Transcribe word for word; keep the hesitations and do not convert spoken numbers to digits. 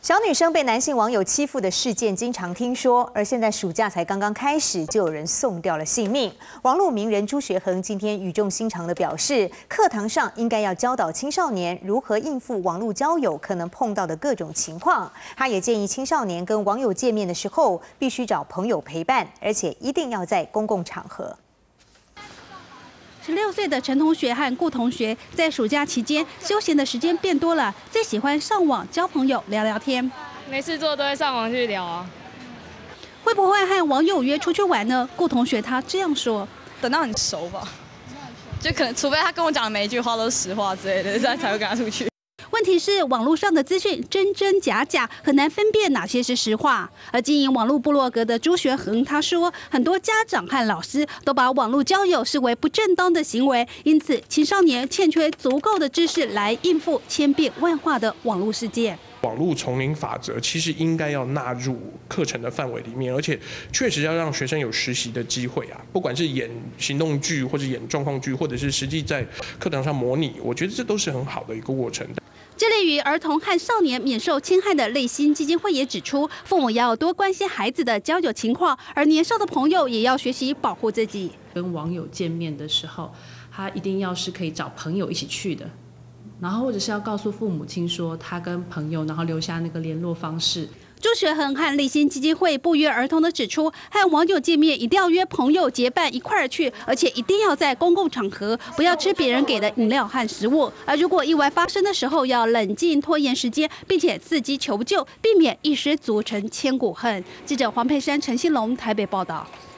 小女生被男性网友欺负的事件经常听说，而现在暑假才刚刚开始，就有人送掉了性命。网络名人朱学恒今天语重心长地表示，课堂上应该要教导青少年如何应付网络交友可能碰到的各种情况。他也建议青少年跟网友见面的时候，必须找朋友陪伴，而且一定要在公共场合。 十六岁的陈同学和顾同学在暑假期间休闲的时间变多了，最喜欢上网交朋友、聊聊天。 没事做都会上网去聊啊。 会不会和网友约出去玩呢？顾同学他这样说： 等到很熟吧，就可能除非他跟我讲的每一句话都是实话之类的，这样才会跟他出去。 问题是，网络上的资讯真真假假，很难分辨哪些是实话。而经营网络部落格的朱学恒他说，很多家长和老师都把网络交友视为不正当的行为，因此青少年欠缺足够的知识来应付千变万化的网络世界。 网络丛林法则其实应该要纳入课程的范围里面，而且确实要让学生有实习的机会啊，不管是演行动剧，或者演状况剧，或者是实际在课堂上模拟，我觉得这都是很好的一个过程。 致力于儿童和少年免受侵害的立新基金会也指出，父母要多关心孩子的交友情况，而年少的朋友也要学习保护自己。 跟网友见面的时候，他一定要是可以找朋友一起去的。 然后或者是要告诉父母亲说他跟朋友，然后留下那个联络方式。 朱学恒和立新基金会不约而同地指出，和网友见面一定要约朋友结伴一块儿去，而且一定要在公共场合，不要吃别人给的饮料和食物。而如果意外发生的时候，要冷静拖延时间，并且伺机求救，避免一失足成千古恨。记者黄佩珊、陈信龙台北报道。